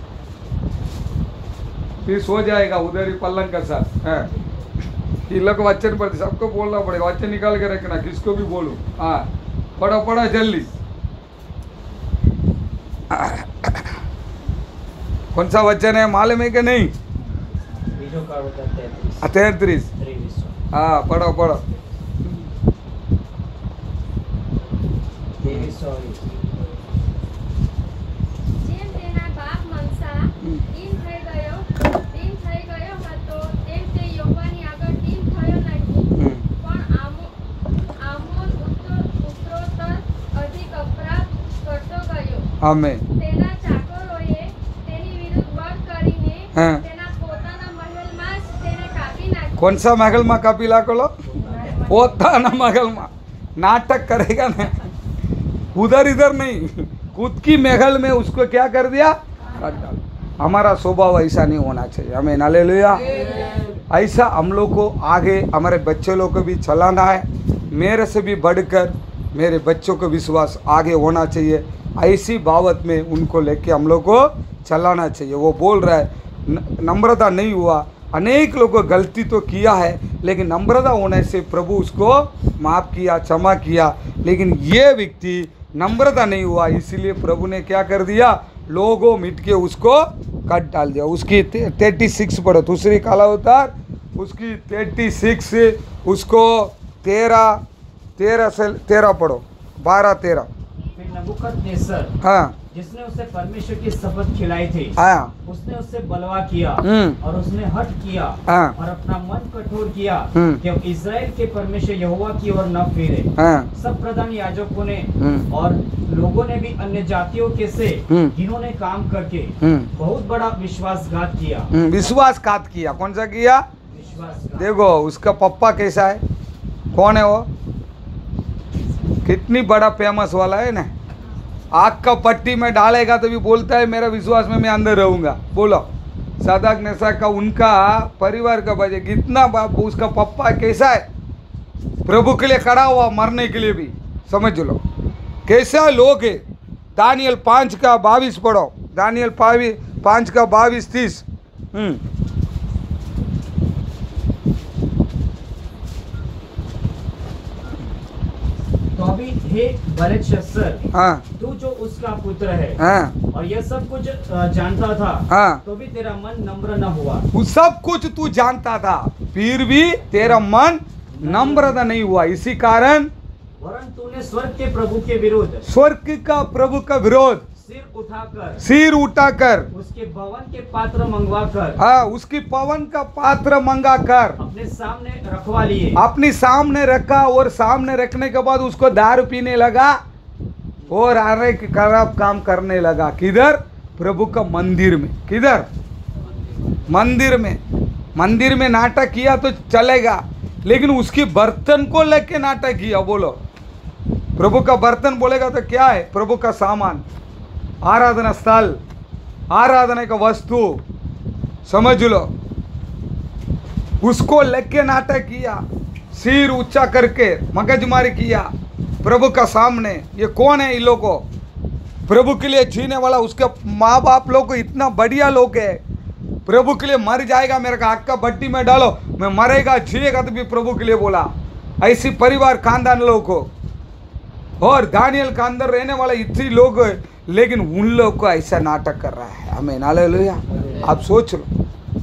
फिर सो जाएगा उधर ही पलंग के साथ। हाँ ये लोग वचन पढ़ते, सबको बोलना पड़ेगा, वचन निकाल के रखना, किसको भी बोलूं। हाँ पढ़ो पढ़ो जल्दी। कौन सा वचन है मालूम है कि नहीं? तैंतीस। हाँ पढ़ो पढ़ो। જેમ તેના બાપ મનસા દીન થઈ ગયો દીન થઈ ગયો હતો તેમ તે યહોવાની આગળ દીન થયો નહીં, પણ આમો આમોન ઉત્તર ઉત્તરોત્તર અધિક અપરાધ કરતો ગયો। આમેન। તેના ચાકરોએ તેની વિરુદ્ધ બળ કરીને हाँ। તેના પોતાના મહેલમાં જ તેને કાપી નાખ્યો। कौन सा महल में कापी लाको लो? पोता ना महल में नाटक करेगा ना, उधर इधर नहीं, खुद की महल में उसको क्या कर दिया? काट डाल। हमारा स्वभाव ऐसा नहीं होना चाहिए। हमें हालेलुया। ऐसा हम लोग को आगे हमारे बच्चे लोग को भी चलाना है। मेरे से भी बढ़कर मेरे बच्चों को विश्वास आगे होना चाहिए। ऐसी बावत में उनको लेके हम लोग को चलाना चाहिए। वो बोल रहा है नम्रता नहीं हुआ, अनेक लोगों गलती तो किया है, लेकिन नम्रता होने से प्रभु उसको माफ़ किया, क्षमा किया, लेकिन ये व्यक्ति नम्रता नहीं हुआ, इसलिए प्रभु ने क्या कर दिया? लोगों मिट के उसको काट डाल दिया। उसकी तैंती सिक्स पढ़ो, दूसरी काला अवतार उसकी तैंती सिक्स, उसको तेरह तेरह से तेरह पढ़ो, बारह तेरह। फिर नबूकदनेस्सर, हाँ जिसने उसे परमेश्वर की शपथ खिलाई थी, हाँ उसने उससे बलवा किया हम्म। और उसने हट किया हाँ। और अपना मन कठोर किया हम्म। कि अब इज़राइल के परमेश्वर यहोवा की ओर न फिरे। हाँ सब प्रधान याजकों ने हम्म। और लोगों ने भी अन्य जातियों के से हम्म। जिन्होंने काम करके हम्म। बहुत बड़ा विश्वासघात किया। हम्म, विश्वासघात किया। कौन सा किया? विश्वासघात। देखो उसका पप्पा कैसा है, कौन है वो? कितनी बड़ा फेमस वाला है ना, आग का पट्टी में डालेगा तो भी बोलता है मेरा विश्वास में मैं अंदर रहूंगा। बोलो सदाक नेसा का उनका परिवार का बजे कितना बाप, उसका पप्पा कैसा है? प्रभु के लिए खड़ा हुआ मरने के लिए भी, समझ लो कैसा लोग है। दानियल पाँच का बाईस पढ़ो, दानियल पाँच का बाईस तीस। हम्म तो अभी हे बेलशस्सर, हाँ तू जो उसका पुत्र है हाँ और यह सब कुछ अ, जानता था, हाँ तो भी तेरा मन नम्र न हुआ। वो सब कुछ तू जानता था, फिर भी तेरा मन नम्रता नहीं हुआ। इसी कारण वरन तूने स्वर्ग के प्रभु के विरुद्ध स्वर्ग का प्रभु का विरोध सिर उठाकर सिर उठाकर उसके भवन के पात्र मंगवा कर हाँ उसकी पवन का पात्र मंगा कर अपने सामने रखवा लिए। अपने सामने रखा, और सामने रखने के बाद उसको दारू पीने लगा और आने के खराब काम करने लगा। किधर? प्रभु का मंदिर में। किधर? मंदिर में। मंदिर में नाटक किया तो चलेगा, लेकिन उसकी बर्तन को लेके नाटक किया। बोलो प्रभु का बर्तन बोलेगा तो क्या है? प्रभु का सामान, आराधना स्थल, आराधना का वस्तु, समझ लो। उसको लेके नाटक किया, सिर ऊंचा करके मगजमारी किया प्रभु का सामने। ये कौन है? इन लोगों को प्रभु के लिए जीने वाला, उसके माँ बाप लोग को इतना बढ़िया लोग है, प्रभु के लिए मर जाएगा, मेरे का आग का भट्टी में डालो, मैं मरेगा जिएगा तो भी प्रभु के लिए बोला। ऐसी परिवार खानदान लोगों को, और दानियल का अंदर रहने वाला इतने लोग, लेकिन उन लोग को ऐसा नाटक कर रहा है। हमें हालेलुया। आप सोच लो।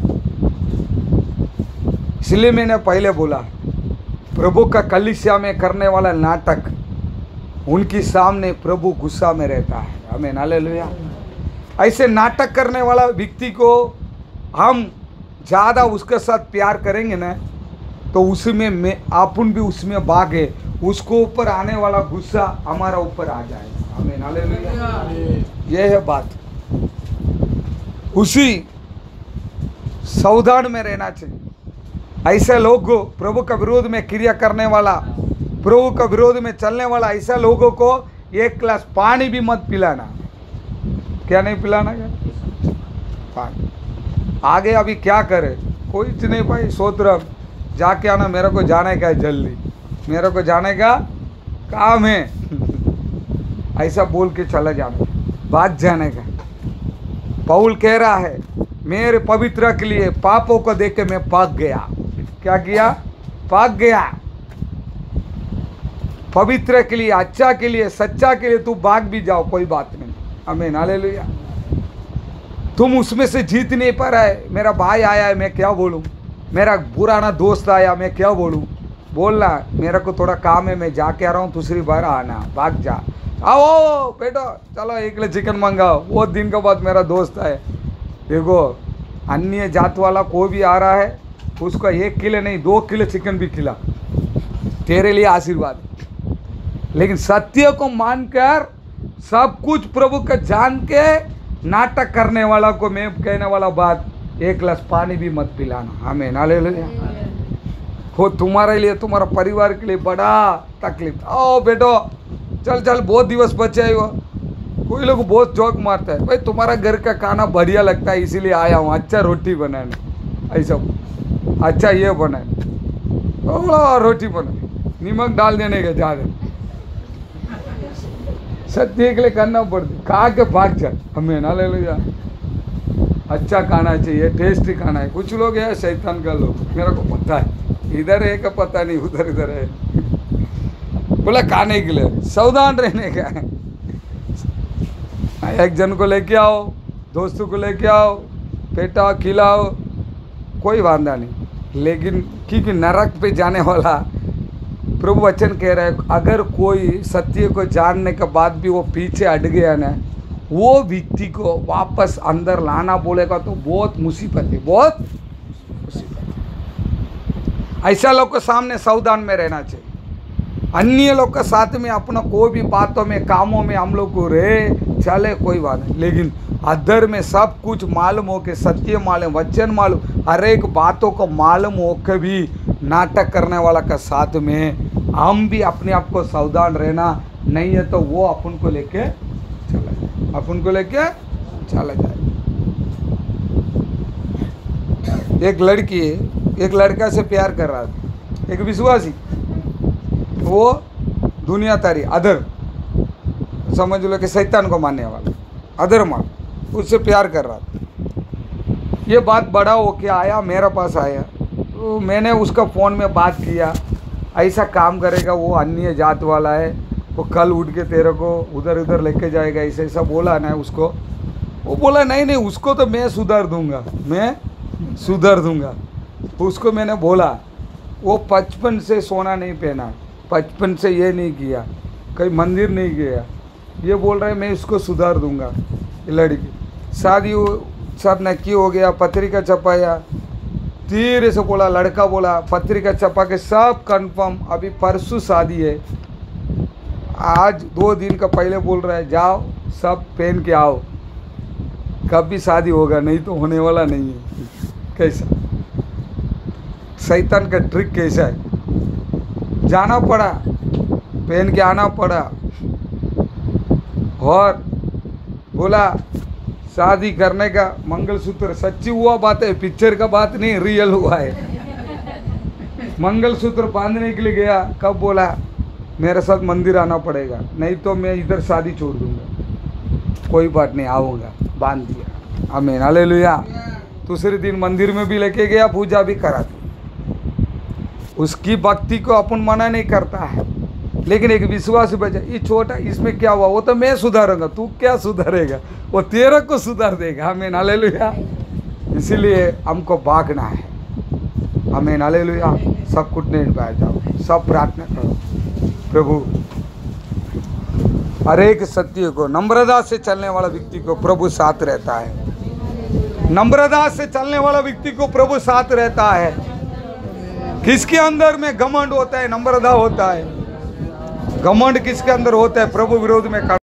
इसलिए मैंने पहले बोला प्रभु का कलीसिया में करने वाला नाटक, उनके सामने प्रभु गुस्सा में रहता है। हमें हालेलुया। ऐसे नाटक करने वाला व्यक्ति को हम ज़्यादा उसके साथ प्यार करेंगे ना, तो उसमें मैं अपन भी उसमें भागे, उसको ऊपर आने वाला गुस्सा हमारा ऊपर आ जाएगा। हमें हालेलुया। यह है बात। उसी सावधान में रहना चाहिए। ऐसे लोग प्रभु का विरोध में क्रिया करने वाला, प्रभु का विरोध में चलने वाला ऐसा लोगों को एक गिलास पानी भी मत पिलाना। क्या नहीं पिलाना? क्या पानी। आगे अभी क्या करे? कोई नहीं भाई, सोत्र जाके आना, मेरे को जाने का है जल्दी, मेरे को जाने का काम है, ऐसा बोल के चला जाना। भाग जाने का। पौल कह रहा है मेरे पवित्र के लिए पापों को देख के मैं भाग गया। क्या किया? भाग गया। पवित्र के लिए, अच्छा के लिए, सच्चा के लिए तू भाग भी जाओ, कोई बात नहीं। आमीन, हालेलुया। तुम उसमें से जीत नहीं पा रहा है। मेरा भाई आया है, मैं क्या बोलूं? मेरा पुराना दोस्त आया, मैं क्या बोलूं? बोलना मेरा को थोड़ा काम है, मैं जाके आ रहा हूँ, दूसरी बार आना, भाग जा। आओ बेटो, चलो एक किलो चिकन मंगाओ। वो दिन के बाद मेरा दोस्त है, देखो अन्य जात वाला कोई भी आ रहा है, उसको एक किलो नहीं दो किलो चिकन भी खिला, तेरे लिए आशीर्वाद। लेकिन सत्य को मानकर सब कुछ प्रभु का जान के नाटक करने वाला को मैं कहने वाला बात, एक गिलास पानी भी मत पिलाना। आमीन, हालेलुया। हो तुम्हारे लिए, तुम्हारा परिवार के लिए बड़ा तकलीफ। आओ बेटो, चल चल, बहुत दिवस बचे हो। कोई लोग बहुत जोक मारता है, भाई तुम्हारा घर का खाना बढ़िया लगता है इसीलिए आया हूँ, अच्छा रोटी बनाने, ऐसा अच्छा ये बनाए, थोड़ा रोटी बनाए, नमक डाल देने का ज़्यादा, सत्य के लिए करना पड़ता, खा के भाग जा। हमें ना ले लो यार, अच्छा खाना चाहिए, टेस्टी खाना है। कुछ लोग है शैतान का लोग, मेरे को पता है, इधर है का पता नहीं, उधर इधर है, बोला खाने के लिए, सावधान रहने का है। एक जन को लेके आओ, दोस्तों को लेके आओ, पेटा खिलाओ, कोई वांदा नहीं। लेकिन क्योंकि नरक पे जाने वाला प्रभु वचन कह रहा है, अगर कोई सत्य को जानने के बाद भी वो पीछे हट गया ना, वो व्यक्ति को वापस अंदर लाना बोलेगा तो बहुत मुसीबत है, बहुत मुसीबत। ऐसा लोग के सामने सावधान में रहना चाहिए। अन्य लोग के साथ में अपना कोई भी बातों में, कामों में हम लोग को रहे चले, कोई बात नहीं। लेकिन अदर में सब कुछ मालूम हो के, सत्य मालूम, वचन मालूम, हर एक बातों को मालूम हो के भी नाटक करने वाला का साथ में हम भी अपने आप को सावधान रहना, नहीं है तो वो अपन को लेके चला जाए, अपन को लेके चला जाए। एक लड़की एक लड़का से प्यार कर रहा था, एक विश्वासी, वो दुनियादारी अदर, समझ लो कि शैतान को मानने वाला अदर मान, उससे प्यार कर रहा था। ये बात बड़ा होके आया, मेरे पास आया, तो मैंने उसका फ़ोन में बात किया, ऐसा काम करेगा, वो अन्य जात वाला है, वो कल उठ के तेरे को उधर उधर लेके जाएगा, ऐसा ऐसा बोला ना उसको। वो बोला नहीं नहीं, उसको तो मैं सुधार दूंगा, मैं सुधार दूंगा। उसको मैंने बोला, वो बचपन से सोना नहीं पहना, बचपन से ये नहीं किया, कहीं मंदिर नहीं गया, ये बोल रहा है मैं इसको सुधार दूंगा। लड़की शादी सब नक्की हो गया, पत्रिका छपाया, धीरे से बोला, लड़का बोला पत्रिका छपा के सब कंफर्म, अभी परसों शादी है। आज दो दिन का पहले बोल रहा है जाओ सब पहन के आओ, कब भी शादी होगा, नहीं तो होने वाला नहीं है। कैसा शैतान का ट्रिक कैसा है, जाना पड़ा, पहन के आना पड़ा, और बोला शादी करने का मंगलसूत्र, सच्ची हुआ बात है, पिक्चर का बात नहीं, रियल हुआ है। मंगलसूत्र बांधने के लिए गया, कब बोला मेरे साथ मंदिर आना पड़ेगा, नहीं तो मैं इधर शादी छोड़ दूंगा। कोई बात नहीं, आऊँगा, बांध दिया। आमीन, हालेलुया। दूसरे दिन मंदिर में भी लेके गया, पूजा भी करा दी। उसकी भक्ति को अपन मना नहीं करता है, लेकिन एक विश्वास बचा, ये छोटा, इसमें क्या हुआ, वो तो मैं सुधारूंगा, तू क्या सुधारेगा, वो तेरा को सुधार देगा। आमीन, हालेलुया। इसीलिए हमको भागना है। आमीन, हालेलुया। सब कुछ नहीं पाया जाओ, सब प्रार्थना करो, प्रभु हर एक सत्य को, नम्रता से चलने वाला व्यक्ति को प्रभु साथ रहता है। नम्रता से चलने वाला व्यक्ति को प्रभु साथ रहता है। किसके अंदर में घमंड होता है, नम्रता होता है। घमंड किसके अंदर होता है, प्रभु विरोध में खड़ा